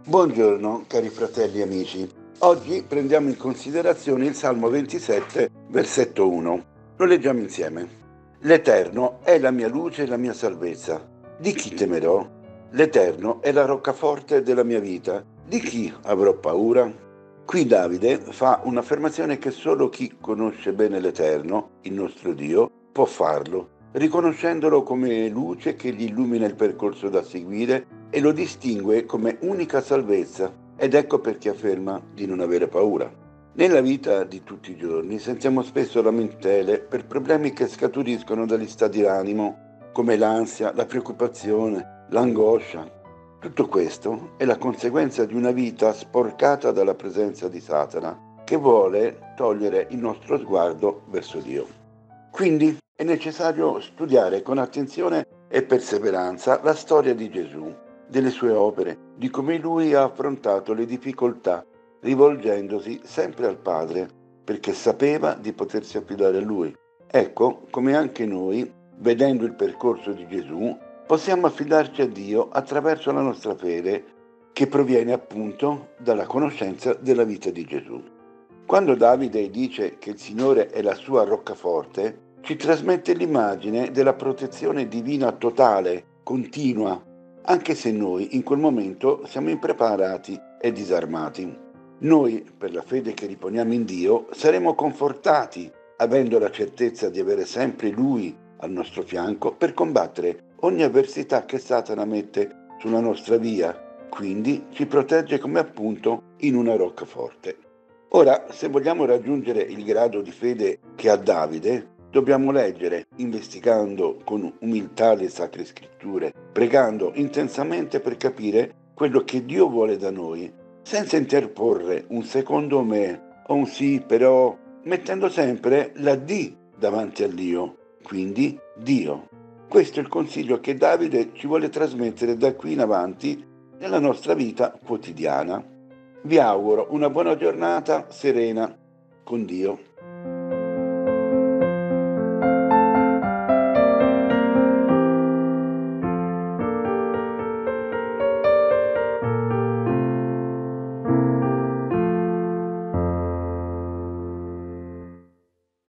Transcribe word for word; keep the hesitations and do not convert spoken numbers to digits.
Buongiorno cari fratelli e amici. Oggi prendiamo in considerazione il Salmo ventisette, versetto uno. Lo leggiamo insieme. L'Eterno è la mia luce e la mia salvezza. Di chi temerò? L'Eterno è la roccaforte della mia vita. Di chi avrò paura? Qui Davide fa un'affermazione che solo chi conosce bene l'Eterno, il nostro Dio, può farlo, riconoscendolo come luce che gli illumina il percorso da seguire e lo distingue come unica salvezza, ed ecco perché afferma di non avere paura. Nella vita di tutti i giorni sentiamo spesso lamentele per problemi che scaturiscono dagli stati d'animo, come l'ansia, la preoccupazione, l'angoscia. Tutto questo è la conseguenza di una vita sporcata dalla presenza di Satana, che vuole togliere il nostro sguardo verso Dio. Quindi è necessario studiare con attenzione e perseveranza la storia di Gesù, delle sue opere, di come lui ha affrontato le difficoltà, rivolgendosi sempre al Padre, perché sapeva di potersi affidare a lui. Ecco come anche noi, vedendo il percorso di Gesù, possiamo affidarci a Dio attraverso la nostra fede, che proviene appunto dalla conoscenza della vita di Gesù. Quando Davide dice che il Signore è la sua roccaforte, ci trasmette l'immagine della protezione divina totale, continua, anche se noi in quel momento siamo impreparati e disarmati. Noi, per la fede che riponiamo in Dio, saremo confortati, avendo la certezza di avere sempre Lui al nostro fianco per combattere ogni avversità che Satana mette sulla nostra via, quindi ci protegge come appunto in una roccaforte. Ora, se vogliamo raggiungere il grado di fede che ha Davide, dobbiamo leggere, investigando con umiltà le sacre scritture, pregando intensamente per capire quello che Dio vuole da noi, senza interporre un secondo me o un sì però, mettendo sempre la D davanti all'io, quindi Dio. Questo è il consiglio che Davide ci vuole trasmettere da qui in avanti nella nostra vita quotidiana. Vi auguro una buona giornata serena con Dio.